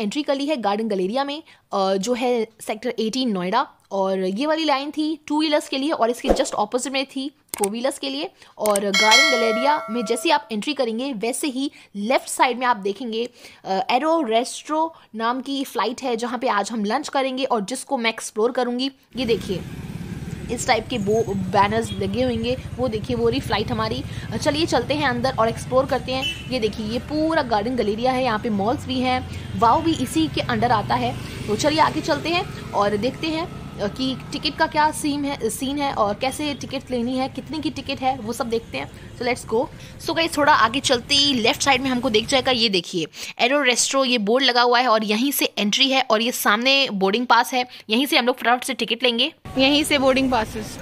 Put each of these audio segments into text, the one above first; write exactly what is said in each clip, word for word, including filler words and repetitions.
Entry कर ली है garden Galleria में, जो है सेक्टर अठारह नोएडा। और ये वाली लाइन थी टू व्हीलर्स के लिए और इसके जस्ट ऑपोजिट में थी फोर व्हीलर्स के लिए। और गार्डन गैलेरिया में जैसे आप एंट्री करेंगे वैसे ही लेफ्ट साइड में आप देखेंगे एरो रेस्ट्रो नाम की फ़्लाइट है जहाँ पे आज हम लंच करेंगे और जिसको मैं एक्सप्लोर करूँगी। ये देखिए इस टाइप के वो बैनर्स लगे होंगे, वो देखिए वो रही फ़्लाइट हमारी। चलिए चलते हैं अंदर और एक्सप्लोर करते हैं। ये देखिए ये पूरा गार्डन गैलेरिया है, यहाँ पे मॉल्स भी हैं, वाव भी इसी के अंडर आता है। तो चलिए आगे चलते हैं और देखते हैं कि टिकट का क्या सीन है सीन है और कैसे टिकट लेनी है, कितने की टिकट है, वो सब देखते हैं। So let's go. So guys थोड़ा आगे चलते ही लेफ्ट साइड में हमको देख जाएगा, ये देखिए एरो रेस्ट्रो ये बोर्ड लगा हुआ है और यहीं से एंट्री है और ये सामने बोर्डिंग पास है, यहीं से हम लोग फटाफट से टिकट लेंगे। यहीं से boarding passes.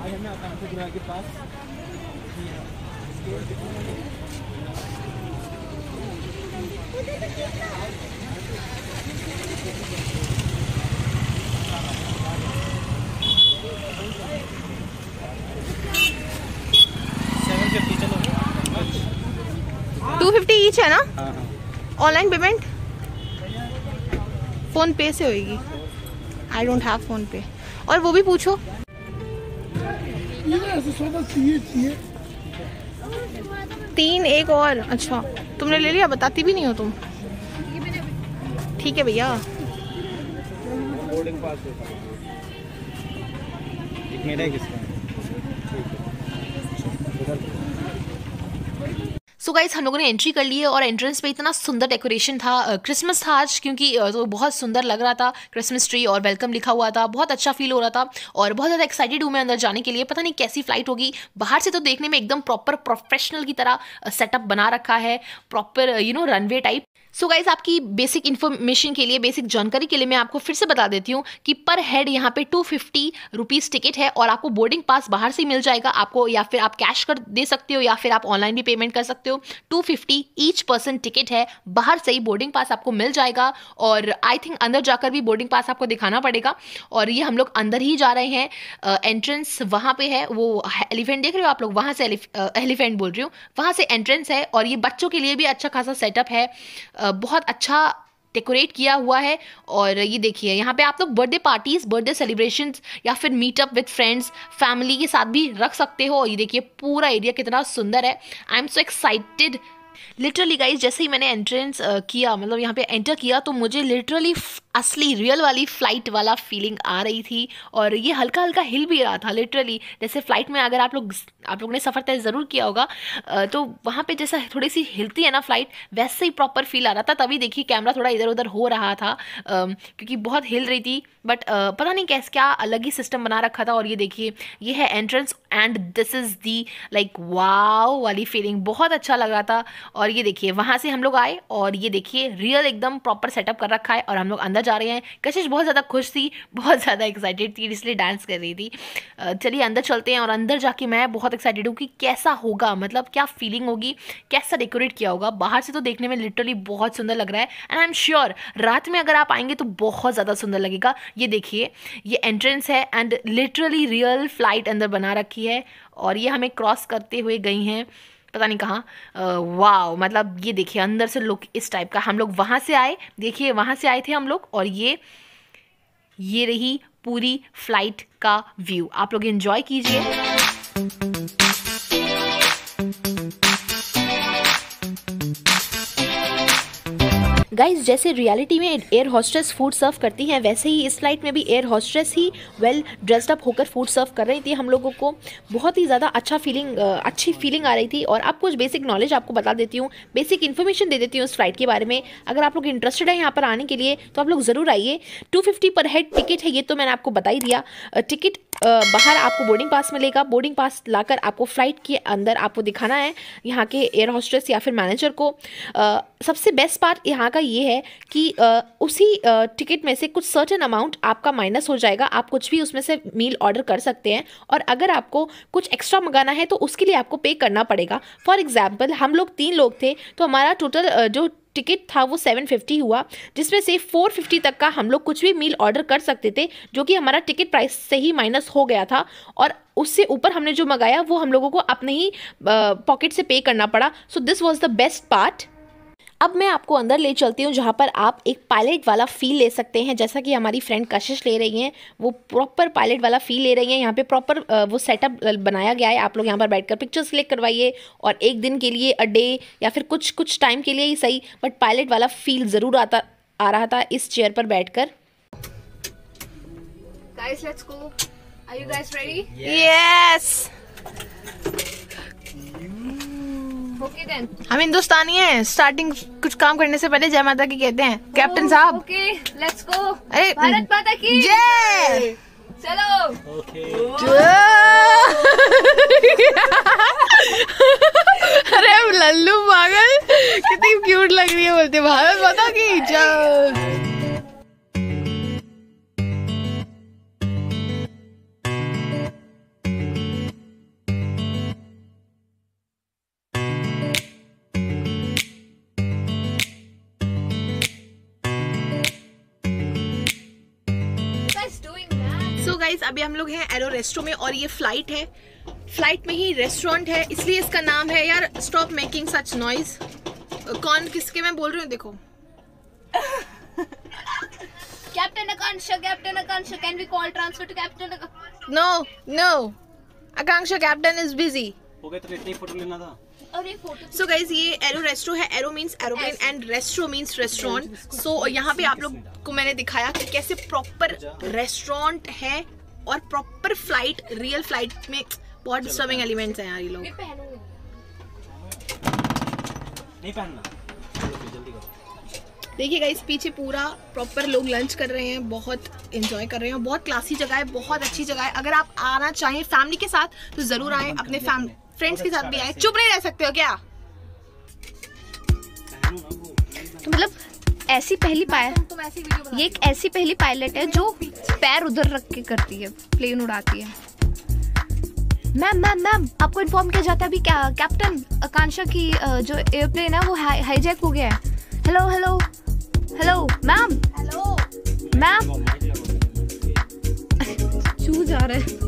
Two fifty each है ना? ऑनलाइन पेमेंट फोन पे से होगी? आई डोंट हैव फोन पे। और वो भी पूछो तीन एक और। अच्छा तुमने ले लिया? बताती भी नहीं हो तुम। ठीक है भैया। सो गाइस हम लोगों ने एंट्री कर ली है और एंट्रेंस पे इतना सुंदर डेकोरेशन था, क्रिसमस था आज क्योंकि तो बहुत सुंदर लग रहा था, क्रिसमस ट्री और वेलकम लिखा हुआ था, बहुत अच्छा फील हो रहा था और बहुत ज़्यादा एक्साइटेड हूँ मैं अंदर जाने के लिए। पता नहीं कैसी फ्लाइट होगी, बाहर से तो देखने में एकदम प्रॉपर प्रोफेशनल की तरह सेटअप बना रखा है, proper you know runway type. So guys आपकी बेसिक इन्फॉर्मेशन के लिए, बेसिक जानकारी के लिए मैं आपको फिर से बता देती हूँ कि पर हेड यहाँ पे टू फिफ्टी रुपीज़ टिकट है और आपको बोर्डिंग पास बाहर से ही मिल जाएगा आपको, या फिर आप कैश कर दे सकते हो या फिर आप ऑनलाइन भी पेमेंट कर सकते हो। Two fifty each person ticket है, बाहर से ही बोर्डिंग पास आपको मिल जाएगा और आई थिंक अंदर जाकर भी बोर्डिंग पास आपको दिखाना पड़ेगा। और ये हम लोग अंदर ही जा रहे हैं, एंट्रेंस वहाँ पे है, वो एलिफेंट देख रहे हो आप लोग, वहाँ से एलिफेंट बोल रही हूँ, वहाँ से एंट्रेंस है। और ये बच्चों के लिए भी अच्छा खासा सेटअप है, बहुत अच्छा डेकोरेट किया हुआ है। और ये देखिए यहाँ पे आप लोग बर्थडे पार्टीज, बर्थडे सेलिब्रेशंस या फिर मीटअप विद फ्रेंड्स, फैमिली के साथ भी रख सकते हो। ये देखिए पूरा एरिया कितना सुंदर है। I am so excited literally guys. जैसे ही मैंने एंट्रेंस uh, किया, मतलब यहाँ पे एंटर किया, तो मुझे लिटरली असली रियल वाली फ़्लाइट वाला फीलिंग आ रही थी और ये हल्का हल्का हिल भी रहा था लिटरली। जैसे फ़्लाइट में अगर आप लोग आप लोगों ने सफ़र तय ज़रूर किया होगा तो वहाँ पे जैसा थोड़ी सी हिलती है ना फ़्लाइट, वैसे ही प्रॉपर फील आ रहा था। तभी देखिए कैमरा थोड़ा इधर उधर हो रहा था क्योंकि बहुत हिल रही थी, बट पता नहीं कैसे क्या अलग ही सिस्टम बना रखा था। और ये देखिए ये है entrance and this is the like wow वाली फीलिंग, बहुत अच्छा लग रहा था। और ये देखिए वहाँ से हम लोग आए और ये देखिए रियल एकदम प्रॉपर सेटअप कर रखा है और हम लोग अंदर जा रहे हैं। कशिश बहुत ज़्यादा खुश थी, बहुत ज़्यादा एक्साइटेड थी, इसलिए डांस कर रही थी। चलिए अंदर चलते हैं और अंदर जाके मैं बहुत एक्साइटेड हूँ कि कैसा होगा, मतलब क्या फीलिंग होगी, कैसा डेकोरेट किया होगा। बाहर से तो देखने में लिटरली बहुत सुंदर लग रहा है एंड आई एम श्योर रात में अगर आप आएंगे तो बहुत ज़्यादा सुंदर लगेगा। ये देखिए ये एंट्रेंस है एंड लिटरली रियल फ्लाइट अंदर बना रखी है और ये हमें क्रॉस करते हुए गई हैं पता नहीं कहाँ। वाव, मतलब ये देखिए अंदर से लुक इस टाइप का। हम लोग वहाँ से आए, देखिए वहाँ से आए थे हम लोग और ये ये रही पूरी फ्लाइट का व्यू। आप लोग एंजॉय कीजिए। गाइज जैसे रियलिटी में एयर हॉस्टेस फूड सर्व करती हैं, वैसे ही इस फ्लाइट में भी एयर हॉस्टेस ही वेल ड्रेस्ड अप होकर फूड सर्व कर रही थी हम लोगों को। बहुत ही ज़्यादा अच्छा फीलिंग अच्छी फीलिंग आ रही थी। और आप कुछ बेसिक नॉलेज आपको बता देती हूँ, बेसिक इन्फॉर्मेशन दे देती हूँ इस फ्लाइट के बारे में। अगर आप लोग इंटरेस्टेड है यहाँ पर आने के लिए तो आप लोग ज़रूर आइए। Two fifty per head ticket है, ये तो मैंने आपको बता ही दिया। टिकट बाहर आपको बोर्डिंग पास मिलेगा, बोर्डिंग पास लाकर आपको फ़्लाइट के अंदर आपको दिखाना है यहाँ के एयर हॉस्टेस या फिर मैनेजर को। uh, सबसे बेस्ट पार्ट यहाँ का ये है कि uh, उसी टिकट uh, में से कुछ सर्टेन अमाउंट आपका माइनस हो जाएगा। आप कुछ भी उसमें से मील ऑर्डर कर सकते हैं और अगर आपको कुछ एक्स्ट्रा मंगाना है तो उसके लिए आपको पे करना पड़ेगा। फॉर एग्जाम्पल हम लोग तीन लोग थे तो हमारा टोटल uh, जो टिकट था वो सेवन फिफ्टी हुआ, जिसमें से फोर फिफ्टी तक का हम लोग कुछ भी मील ऑर्डर कर सकते थे, जो कि हमारा टिकट प्राइस से ही माइनस हो गया था। और उससे ऊपर हमने जो मंगाया वो हम लोगों को अपने ही पॉकेट से पे करना पड़ा। So this was the best part. अब मैं आपको अंदर ले चलती हूँ जहाँ पर आप एक पायलट वाला फील ले सकते हैं, जैसा कि हमारी फ्रेंड कशिश ले रही हैं, वो प्रॉपर पायलट वाला फील ले रही हैं। यहाँ पे प्रॉपर वो सेटअप बनाया गया है। आप लोग यहाँ पर बैठकर पिक्चर्स क्लिक करवाइए और एक दिन के लिए, अ डे या फिर कुछ कुछ टाइम के लिए ही सही, बट पायलट वाला फील ज़रूर आता आ रहा था इस चेयर पर बैठकर। Guys, let's go. Are you guys ready? Yes. Okay then. हम हिंदुस्तानी हैं, स्टार्टिंग कुछ काम करने से पहले जय माता की कहते हैं कैप्टन साहब। Okay, let's go. अरे भारत माता की जय। चलो। अरे लल्लू पागल, कितनी क्यूट लग रही है, बोलते भारत माता की जय। सो गाइज अभी हम लोग हैं एरो रेस्टो में और ये फ्लाइट है, फ्लाइट में ही रेस्टोरेंट है, इसलिए इसका नाम है। यार स्टॉप मेकिंग सच नॉइज। कौन किसके मैं बोल रही हूँ देखो। Captain Akanksha, captain Akanksha, can we call transfer to captain Akanksha? No no Akanksha, captain is busy. हो गया तो इतनी फोटो लेना था। सो गाइज ये एरो रेस्टो है, aero means aeroplane and resto means restaurant. सो यहाँ पे आप लोग को मैंने दिखाया कि कैसे प्रॉपर रेस्टोरेंट है और प्रॉपर फ्लाइट, रियल फ्लाइट में बहुत डिस्टर्बिंग एलिमेंट्स हैं यार ये लोग। नहीं पहनना, जल्दी करो। देखिए गाइस पीछे पूरा प्रॉपर लोग लंच कर रहे हैं, बहुत एंजॉय कर रहे हैं। बहुत क्लासी जगह है, बहुत अच्छी जगह है। अगर आप आना चाहें फैमिली के साथ तो जरूर आएं, अपने फैमिली फ्रेंड्स के साथ भी आए। चुप नहीं रह सकते हो क्या? तो मतलब ऐसी पहली पायलट, ये एक ऐसी पहली पायलट है जो पैर उधर रख के करती है, प्लेन उड़ाती है। मैम मैम मैम आपको इन्फॉर्म किया जाता है अभी क्या कैप्टन आकांक्षा की जो एयरप्लेन है वो हाईजैक हो गया है। Hello hello hello ma'am, hello ma'am चू जा रहा है।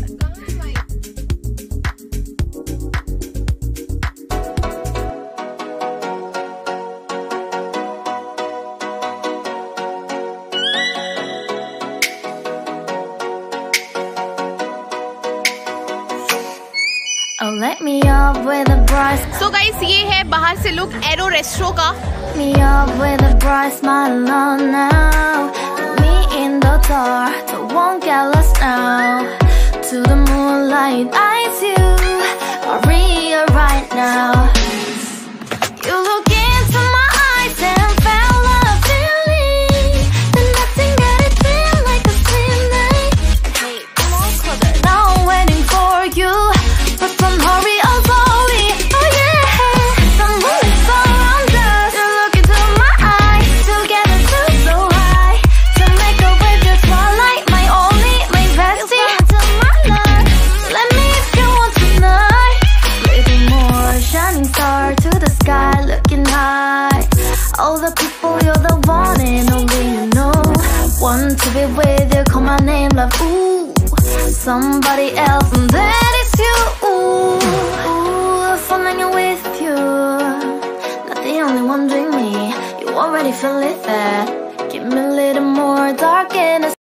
Oh, let me up with a bright so guys ये है बाहर से लुक एरो रेस्टो का। me up with a bright smile on now. Me in the dark, but won't get lost now. To the moonlight, eyes you are real right now. You look into my eyes and felt a feeling that nothing got it feel like a slim night. Hey, come on closer. Now I'm waiting for you. But don't hurry, oh slowly, oh yeah. The moon is around us. You look into my eyes, together feel so high. To make a way through twilight, my only, my bestie. Into my life, let me if you want tonight. Little more shining star to the sky, looking high. All the people, you're the one and only you know. Want to be with you, call my name, love, ooh. Somebody else, and that is you. Ooh, ooh, falling with you. Not the only one doing me. You already feel it there. Give me a little more dark and